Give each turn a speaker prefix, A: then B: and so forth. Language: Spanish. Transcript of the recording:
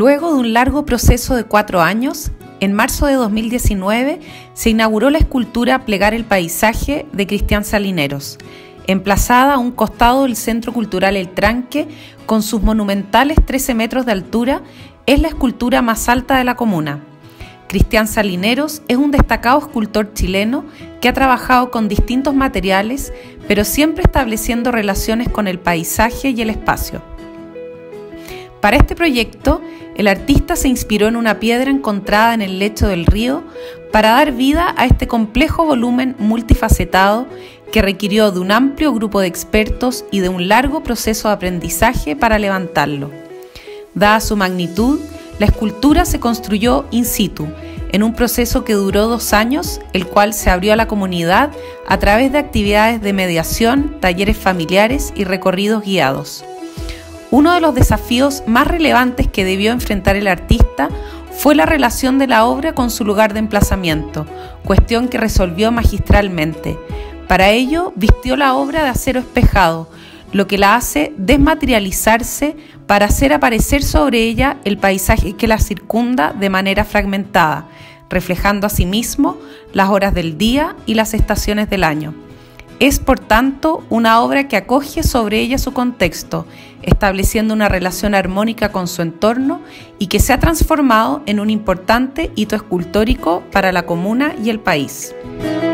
A: Luego de un largo proceso de 4 años, en marzo de 2019 se inauguró la escultura Plegar el Paisaje de Cristian Salineros, emplazada a un costado del Centro Cultural El Tranque, con sus monumentales 13 metros de altura. Es la escultura más alta de la comuna. Cristian Salineros es un destacado escultor chileno que ha trabajado con distintos materiales, pero siempre estableciendo relaciones con el paisaje y el espacio. Para este proyecto, el artista se inspiró en una piedra encontrada en el lecho del río para dar vida a este complejo volumen multifacetado que requirió de un amplio grupo de expertos y de un largo proceso de aprendizaje para levantarlo. Dada su magnitud, la escultura se construyó in situ, en un proceso que duró 2 años, el cual se abrió a la comunidad a través de actividades de mediación, talleres familiares y recorridos guiados. Uno de los desafíos más relevantes que debió enfrentar el artista fue la relación de la obra con su lugar de emplazamiento, cuestión que resolvió magistralmente. Para ello, vistió la obra de acero espejado, lo que la hace desmaterializarse para hacer aparecer sobre ella el paisaje que la circunda de manera fragmentada, reflejando asimismo las horas del día y las estaciones del año. Es, por tanto, una obra que acoge sobre ella su contexto, estableciendo una relación armónica con su entorno y que se ha transformado en un importante hito escultórico para la comuna y el país.